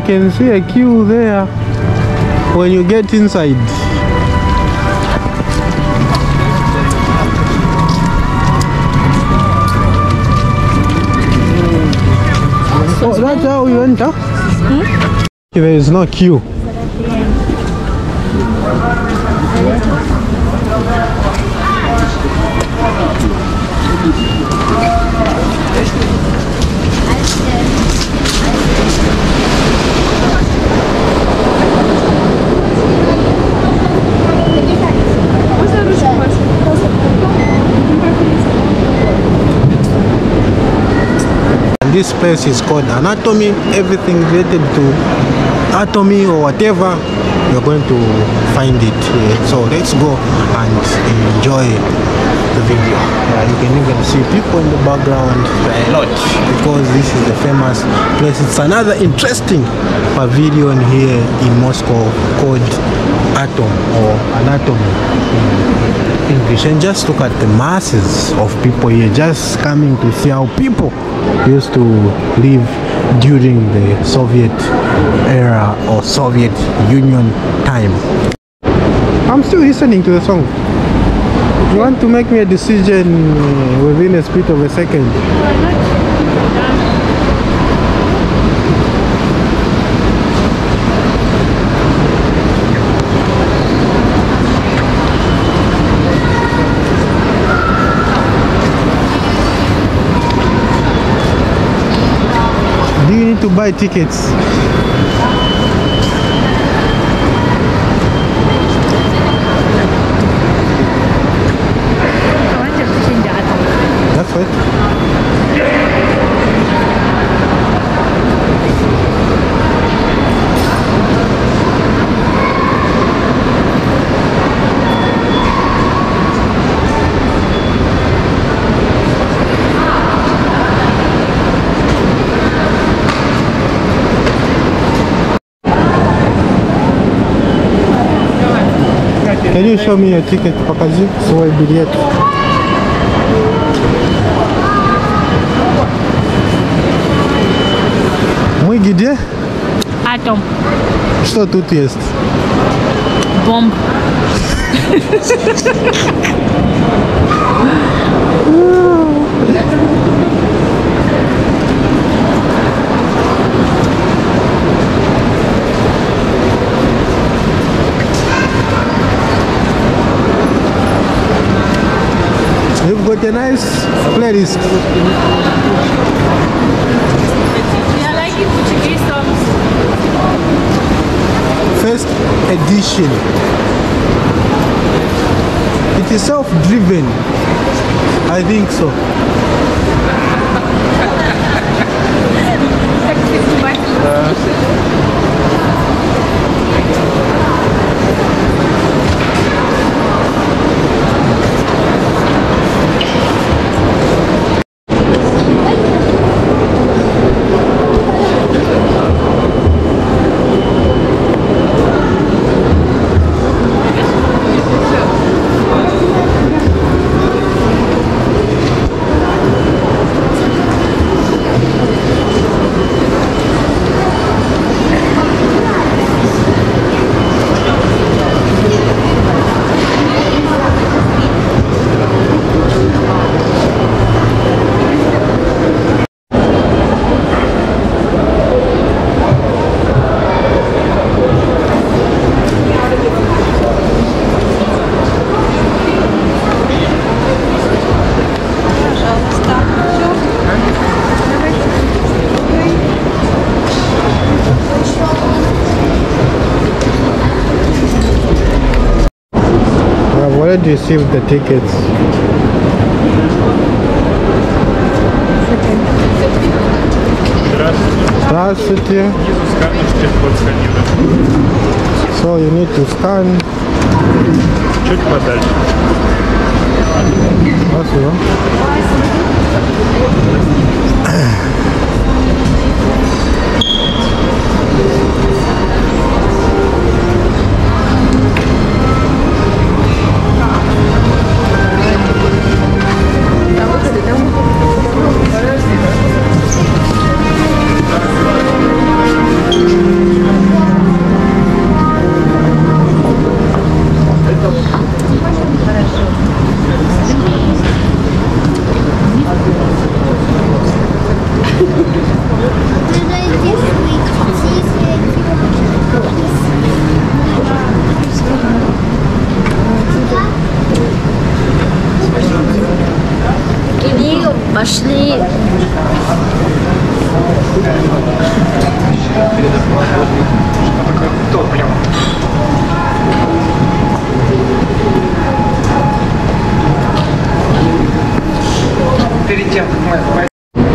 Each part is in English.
can see a queue there when you get inside. Oh, that's how you enter? There is no queue. This place is called anatomy. Everything related to atomy or whatever, you're going to find it here. So let's go and enjoy the video. You can even see people in the background a lot because this is the famous place. It's another interesting pavilion here in Moscow called ATOM or anatomy in English. And just look at the masses of people here just coming to see how people used to live during the Soviet era or Soviet Union time. I'm still listening to the song. You want to make me a decision within a split of a second? Do you need to buy tickets? That's right. Can you show me your ticket, Pakazi? Свой билет. Мы где? Атом. Что тут есть? Бомб. You've got a nice playlist. I like it Portuguese songs. First edition. It is self-driven. I think so. I've received the tickets. Здравствуйте. So you need to scan. Чуть подальше. Спасибо. Пошли. Перед тем, как мы...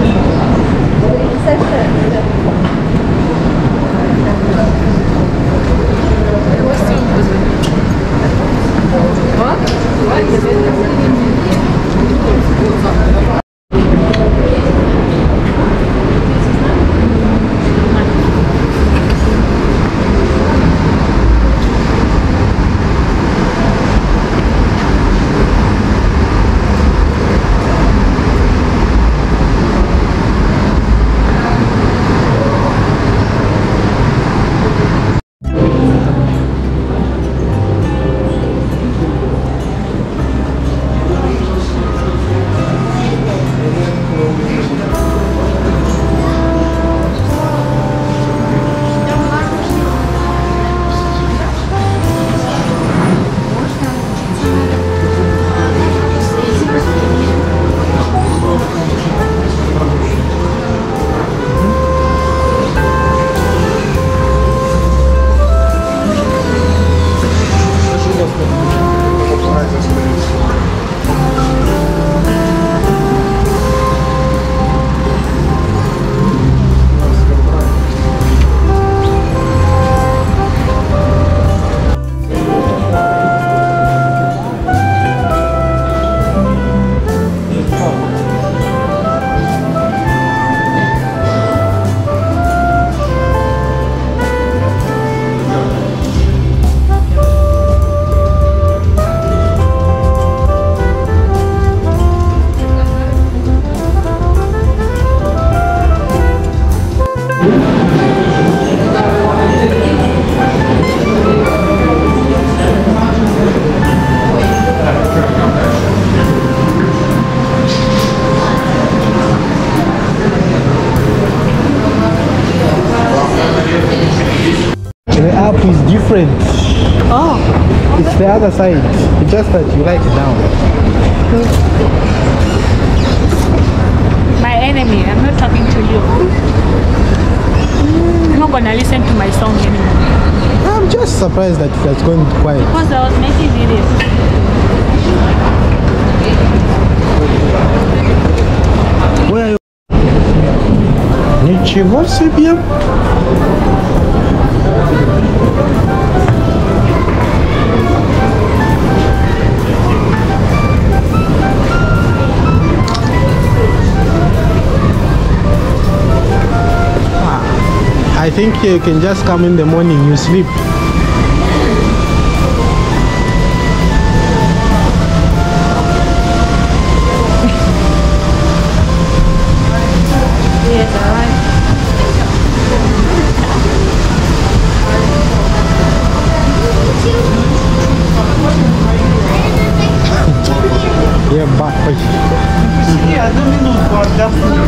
Different. Oh, it's the other side. It's just that you write it down. My enemy, I'm not talking to you. I'm not gonna listen to my song anymore. I'm just surprised that it has gone quiet. Because I was making videos. Where are you? Ничего себе! I think you can just come in the morning, you sleep. Yes, alright. Yeah, but Посиди одну минутку, отдохни.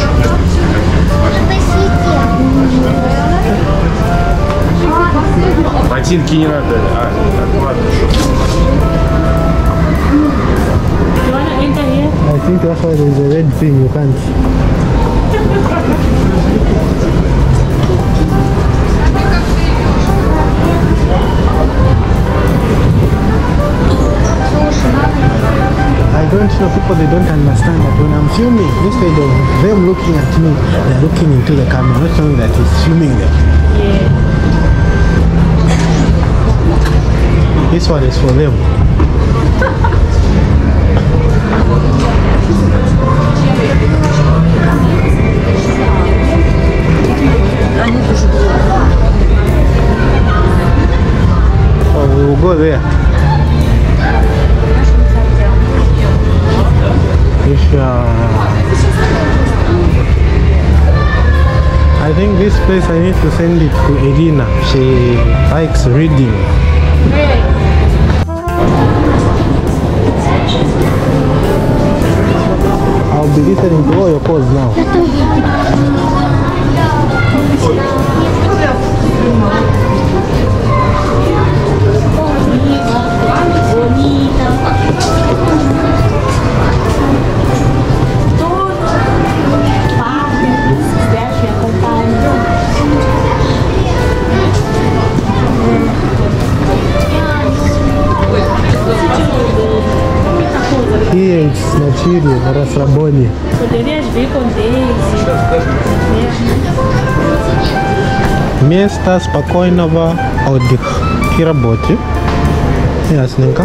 Ботинки не надо. Ладно. You wanna enter here? I think that's why there's a red thing you can't. I don't know, people, they don't understand that when I'm filming, instead of them looking at me, they're looking into the camera, not knowing that it's filming them. Yeah. This one is for them. Oh, we will go there. I think this place I need to send it to Irina. She likes reading. I'll be listening to all your calls now. Here it's Nigeria, Rasraboni. Poderias vir com Daisy. Место спокойного отдыха и работы. Ясненько.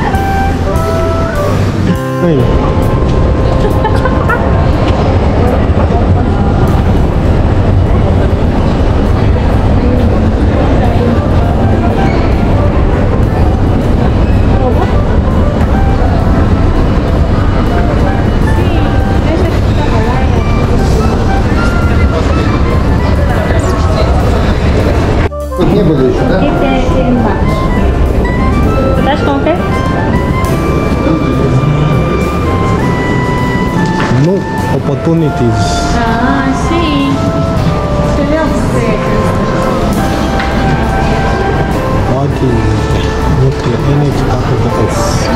Эй. Не было еще, да? E tem aqui embaixo. Estás com o quê? No opportunities. Ah, sim. Seria você. What is nuclear energy capital S?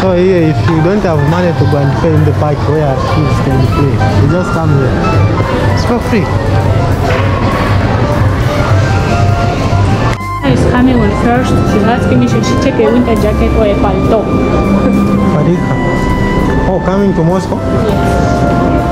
So here, if you don't have money to go and play in the park where kids can play, you just come here. It's for free. Is coming on first. She's asking me should she take a winter jacket or a palto. Parika. Oh, coming to Moscow? Yes.